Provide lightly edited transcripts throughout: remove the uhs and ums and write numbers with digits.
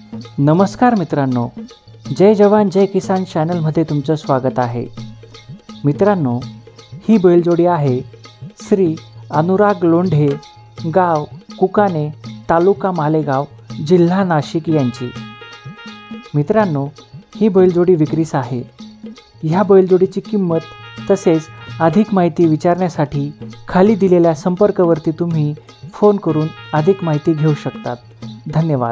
नमस्कार मित्रांनो, जय जवान जय किसान चॅनलमध्ये तुमचं स्वागत आहे। मित्रांनो, ही बैलजोडी आहे श्री अनुराग लोंढे, गाव कुकाने, तालुका मालेगाव, जिल्हा नाशिक यांची। मित्रांनो, ही बैलजोडी विक्रीस आहे। ह्या बैलजोडीची किंमत तसेच अधिक माहिती विचारण्यासाठी खाली दिलेल्या संपर्कावरती तुम्ही फोन करून अधिक माहिती घेऊ शकतात। धन्यवाद।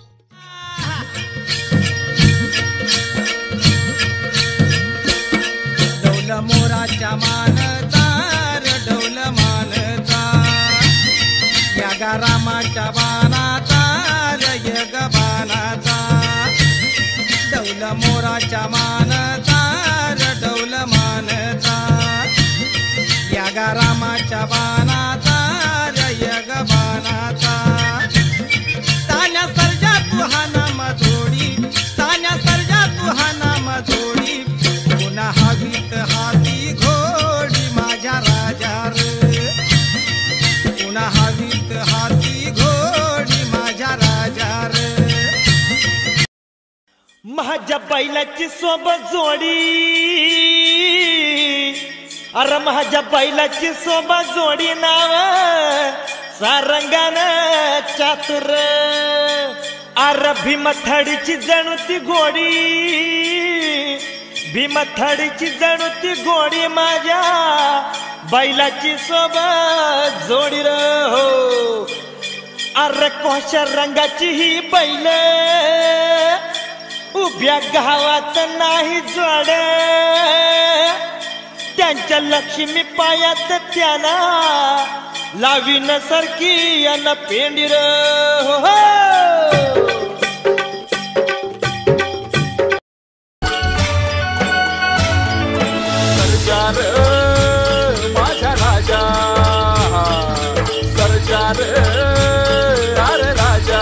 डौल मोराच्या मानचा डौल मानचा, या गारामाच्या बाणाचा यग बाणाचा। डौल मोराच्या मानचा डौल मानचा, या गारामाच्या बाणाचा यग बाणाचा। तान्या सर्जा तू हा नाम जोडी, तान्या सर्जा तू हा नाम जोडी। पुन्हा हवीत हाती घोडी माझ्या राजा रे, पुन्हा हवीत हाती घोडी माझ्या राजा रे। माझ्या बैलाची सोबत जोडी, अरे माझ्या बैलाची सोबत जोडी नाव सारंगान चातुर। अरे भीमथडीची जणू ती घोडी, भीमथडीची जणू ती घोडी माझ्या बैलाची सोबत जोडी र हो। अरे कोशा रंगाची ही बैल, उभ्या गावात नाही जोड। त्यांच्या लक्ष्मी पायात त्यांना लावीन सरकी अन पेंडीर हो। सरजार माझा राजा, सरजार अरे राजा।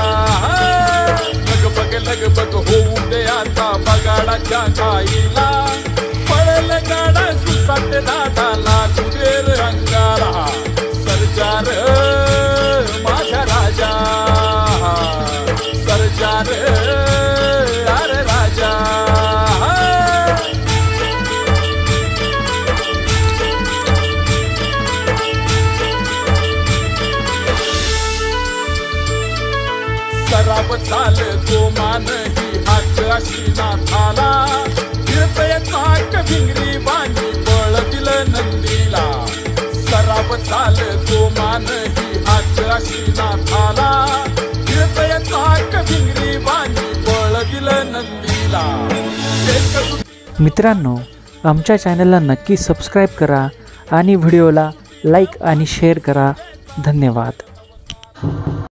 लगबग होऊ दे आता बगाडाच्या गाईला, पळल गाडा सुसाट दादाला तुझेर अंगाला। सरजार माझा राजा, सरजार अरे राजा। सराब चाल तो मान ही हात अशी नाथाला, गिरतय चाक भिंगरी बांधी बळ दिलं नंदीला। सराब चाल तो मान ही हात अशी नाथाला, गिरतय चाक भिंगरी बांधी बळ दिलं नंदीला। मित्रांनो, आमच्या चॅनलला नक्की सबस्क्राईब करा आणि व्हिडिओला लाईक आणि शेअर करा। धन्यवाद।